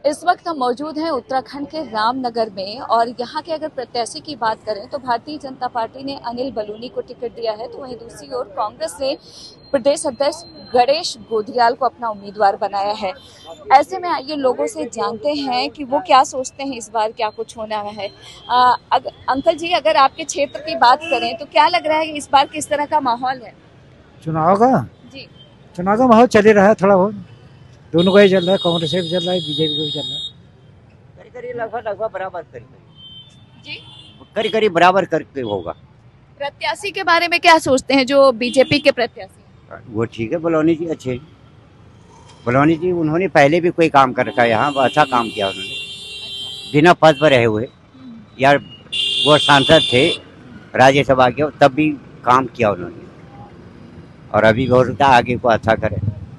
इस वक्त हम मौजूद हैं उत्तराखंड के रामनगर में और यहाँ के अगर प्रत्याशी की बात करें तो भारतीय जनता पार्टी ने अनिल बलूनी को टिकट दिया है, तो वहीं दूसरी ओर कांग्रेस ने प्रदेश अध्यक्ष गणेश गोधियाल को अपना उम्मीदवार बनाया है। ऐसे में आइए लोगों से जानते हैं कि वो क्या सोचते हैं, इस बार क्या कुछ होना है। अंकल जी, अगर आपके क्षेत्र की बात करें तो क्या लग रहा है कि इस बार किस तरह का माहौल है? चुनाव का जी, चुनाव का माहौल चल ही रहा है, थोड़ा बहुत दोनों का ही चल रहा है, कांग्रेस से भी चल रहा है, बीजेपी को भी चल रहा है। करीब लगभग बराबर जी, करीब बराबर करके होगा। प्रत्याशी के बारे में क्या सोचते हैं जो बीजेपी के प्रत्याशी? वो ठीक है, बलौनी जी अच्छे। बलौनी जी उन्होंने पहले भी कोई काम कर रखा है, यहाँ अच्छा काम किया उन्होंने, बिना पद पर रहे हुए। यार वो सांसद थे राज्यसभा के, तब भी काम किया उन्होंने, और अभी हो सकता है आगे को अच्छा करे।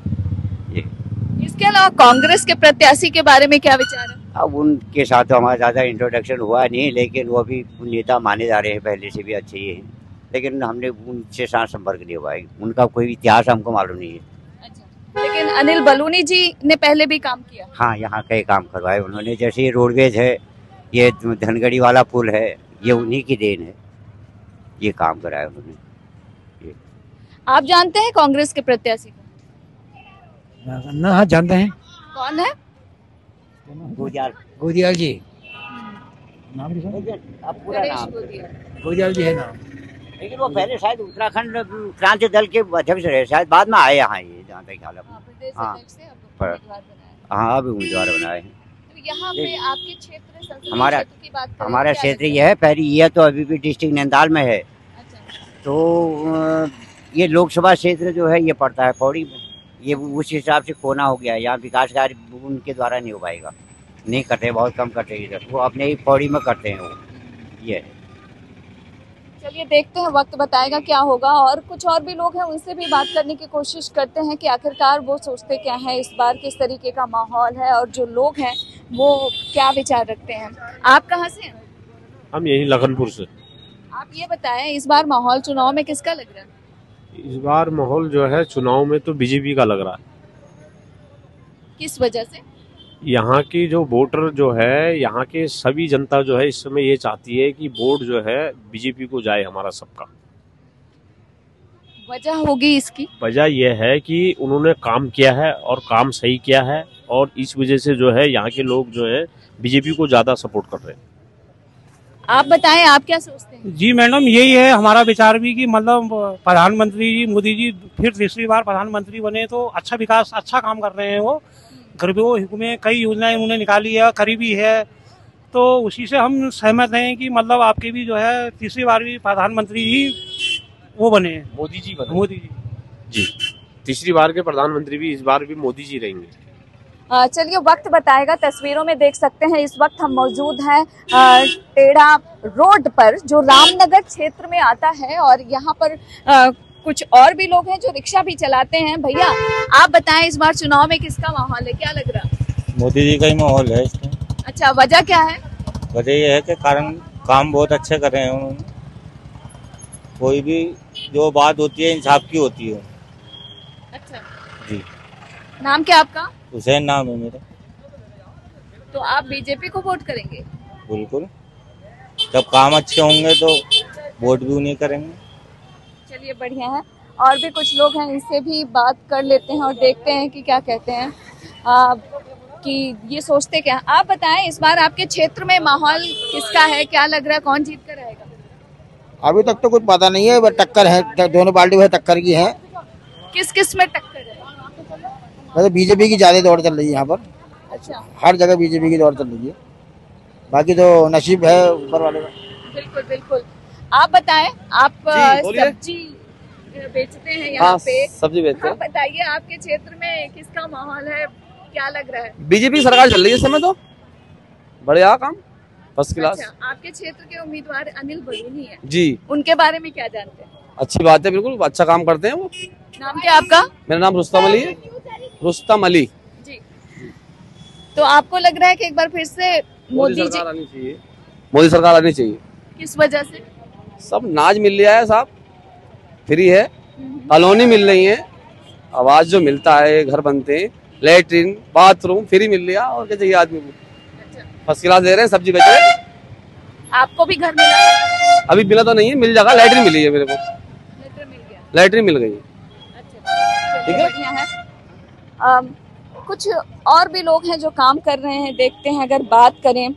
इसके अलावा कांग्रेस के प्रत्याशी के बारे में क्या विचार है? अब उनके साथ तो हमारा ज़्यादा इंट्रोडक्शन हुआ नहीं, लेकिन वो भी नेता माने जा रहे हैं, पहले से भी अच्छे ही हैं, लेकिन हमने उनसे साथ संपर्क नहीं हुआ है, उनका कोई इतिहास हमको मालूम नहीं है। अच्छा, लेकिन अनिल बलूनी जी ने पहले भी काम किया। हाँ, यहाँ कई काम करवाए उन्होंने, जैसे ये रोडवेज है, ये धनगढ़ी वाला पुल है, ये उन्हीं की देन है, ये काम कराया उन्होंने। आप जानते हैं कांग्रेस के प्रत्याशी को? ना, हाँ जानते हैं। कौन है? गोधियाल जी, नाम अब पूरा गणेश नाम गोधियाल। गोधियाल जी है नाम। लेकिन वो पहले शायद उत्तराखंड क्रांति दल के अध्यक्ष रहे, शायद बाद में आए यहाँ, ये जहाँ तक ख्याल है। प्रदेश हाँ, अध्यक्ष से अब उम्मीदवार बनाया। हाँ अभी उम्मीदवार बनाए हैं। तो यहाँ पे आपके क्षेत्र, संसदीय हमारा क्षेत्र की बात करें, हमारा क्या क्षेत्र लगता ये है, पहले ये तो अभी भी डिस्ट्रिक्ट नैनीताल में है, अच्छा, तो ये लोकसभा क्षेत्र जो है ये पड़ता है पौड़ी में, ये उस हिसाब से कोना हो गया है। यहाँ विकास कार्य उनके द्वारा नहीं हो पाएगा, नहीं करते, बहुत कम करते हैं इधर, वो अपने ही पौड़ी में करते हैं वो, ये है। चलिए देखते हैं, वक्त बताएगा क्या होगा। और कुछ और भी लोग हैं, उनसे भी बात करने की कोशिश करते हैं कि आखिरकार वो सोचते क्या है, इस बार किस तरीके का माहौल है और जो लोग हैं वो क्या विचार रखते हैं। आप कहाँ से हैं? हम यही लखनपुर से। आप ये बताएं, इस बार माहौल चुनाव में किसका लग रहा है? इस बार माहौल जो है चुनाव में तो बीजेपी का लग रहा है। किस वजह से? यहाँ की जो वोटर जो है, यहाँ के सभी जनता जो है इस समय ये चाहती है कि वोट जो है बीजेपी को जाए, हमारा सबका। वजह होगी इसकी? वजह यह है कि उन्होंने काम किया है और काम सही किया है, और इस वजह से जो है यहाँ के लोग जो है बीजेपी को ज्यादा सपोर्ट कर रहे हैं। आप बताएं, आप क्या सोचते हैं? जी मैडम, यही है हमारा विचार भी कि मतलब प्रधानमंत्री जी मोदी जी फिर तीसरी बार प्रधानमंत्री बने तो अच्छा विकास, अच्छा काम कर रहे हैं। वो गरीबों में कई योजनाएं उन्होंने निकाली है, करीबी है, तो उसी से हम सहमत हैं कि मतलब आपके भी जो है तीसरी बार भी प्रधानमंत्री ही वो बने हैं, मोदी जी बने। मोदी जी। जी, तीसरी बार के प्रधानमंत्री भी इस बार भी मोदी जी रहेंगे। चलिए वक्त बताएगा। तस्वीरों में देख सकते हैं, इस वक्त हम मौजूद हैं टेढ़ा रोड पर, जो रामनगर क्षेत्र में आता है, और यहाँ पर कुछ और भी लोग हैं जो रिक्शा भी चलाते हैं। भैया आप बताएं, इस बार चुनाव में किसका माहौल है, क्या लग रहा है? मोदी जी का ही माहौल है इसमें। अच्छा, वजह क्या है? वजह यह है कि कारण काम बहुत अच्छे कर रहे हैं उन्होंने, कोई भी जो बात होती है इंसाफ की होती है। अच्छा जी। नाम क्या आपका? हुसैन नाम है मेरा। तो आप बीजेपी को वोट करेंगे? बिल्कुल, जब काम अच्छे होंगे तो वोट भी उन्हें करेंगे। चलिए बढ़िया है। और भी कुछ लोग हैं, इनसे भी बात कर लेते हैं और देखते हैं कि क्या कहते हैं, कि ये सोचते क्या। आप बताएं, इस बार आपके क्षेत्र में माहौल किसका है, क्या लग रहा है, कौन जीत कर रहेगा? अभी तक तो कुछ पता नहीं है, बस टक्कर है, दोनों पार्टी में टक्कर की है। किस किस में टक्कर है? वैसे बीजेपी की ज्यादा दौड़ चल रही है यहाँ पर। अच्छा, हर जगह बीजेपी की दौड़ चल रही है, बाकी तो नसीब है ऊपर वाले का। बिल्कुल बिल्कुल। आप बताएं, आप सब्जी बेचते हैं यहाँ पे? सब्जी बेचते हैं। आप बताइए, आपके क्षेत्र में किसका माहौल है, क्या लग रहा है? बीजेपी सरकार चल रही है इस समय, तो बढ़िया काम, फर्स्ट क्लास। अच्छा, आपके क्षेत्र के उम्मीदवार अनिल बलूनी है जी, उनके बारे में क्या जानते हैं? अच्छी बात है, बिल्कुल अच्छा काम करते हैं वो। नाम क्या आपका? मेरा नाम रुस्तम अली है। रुस्तम अली जी। तो आपको लग रहा है कि एक बार फिर से मोदी जी? सरकार आनी चाहिए, मोदी सरकार आनी चाहिए। किस वजह से? सब नाज मिल रहा है साहब, फ्री है, कॉलोनी मिल रही है, आवाज जो मिलता है, घर बनते हैं, लेटरिन बाथरूम फ्री मिल रहा और क्या चाहिए आदमी को। फर्स्ट क्लास दे रहे हैं, सब्जी बेच रहे हैं। आपको भी घर मिला है? अभी मिला तो नहीं है, मिल जाएगा। लैटरिन मिली है मेरे को, लेटर मिल गया। लैटरिन मिल गई। अच्छा, ठीक है। बढ़िया है। कुछ और भी लोग हैं जो काम कर रहे हैं, देखते हैं। अगर बात करें,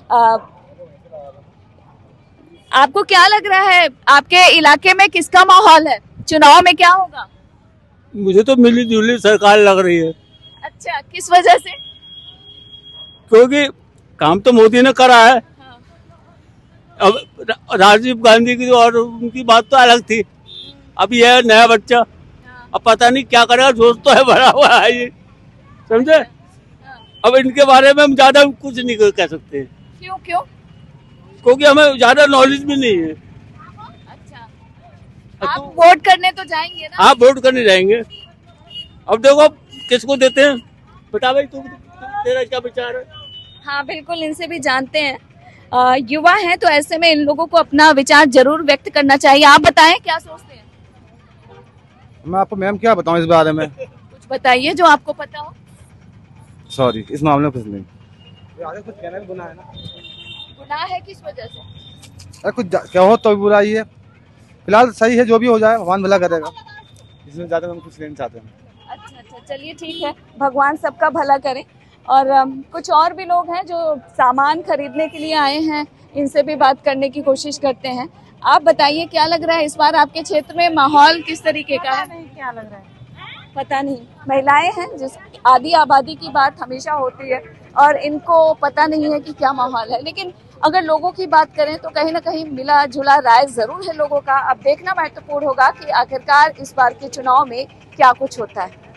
आपको क्या लग रहा है, आपके इलाके में किसका माहौल है, चुनाव में क्या होगा? मुझे तो मिली जुली सरकार लग रही है। अच्छा, किस वजह से? क्योंकि काम तो मोदी ने करा है। अब राजीव गांधी की और उनकी बात तो अलग थी। अब ये नया बच्चा, अब पता नहीं क्या करेगा। जोश तो है भरा हुआ है ये, समझे। अब इनके बारे में हम ज्यादा कुछ नहीं कह सकते। क्यों क्यों? क्योंकि हमें ज्यादा नॉलेज भी नहीं है। अच्छा, आप वोट करने तो जाएंगे ना? आप वोट करने जाएंगे। अब देखो किसको देते हैं, बता भाई तू, तेरा क्या विचार है? हाँ बिल्कुल, इनसे भी जानते हैं। युवा हैं तो ऐसे में इन लोगों को अपना विचार जरूर व्यक्त करना चाहिए। आप बताएं क्या सोचते हैं? मैं आपको मैम क्या बताऊं इस बारे में। कुछ बताइए जो आपको पता हो। सॉरी, इस मामले में कुछ नहीं। कुछ कहना भी गुनाह है ना। गुनाह है किस वजह से? अरे कुछ क्या हो तो भी बुरा ही है। फिलहाल सही है, जो भी हो जाए भगवान भला करेगा। इसमें ज्यादा हम कुछ लेना चाहते हैं। अच्छा, चलिए ठीक है, भगवान सबका भला करे। और कुछ और भी लोग हैं जो सामान खरीदने के लिए आए हैं, इनसे भी बात करने की कोशिश करते हैं। आप बताइए क्या लग रहा है, इस बार आपके क्षेत्र में माहौल किस तरीके का है? क्या लग रहा है पता नहीं। महिलाएं हैं, जिस आधी आबादी की बात हमेशा होती है और इनको पता नहीं है कि क्या माहौल है। लेकिन अगर लोगों की बात करें तो कहीं ना कहीं मिला जुला राय जरूर है लोगों का। अब देखना महत्वपूर्ण होगा कि आखिरकार इस बार के चुनाव में क्या कुछ होता है।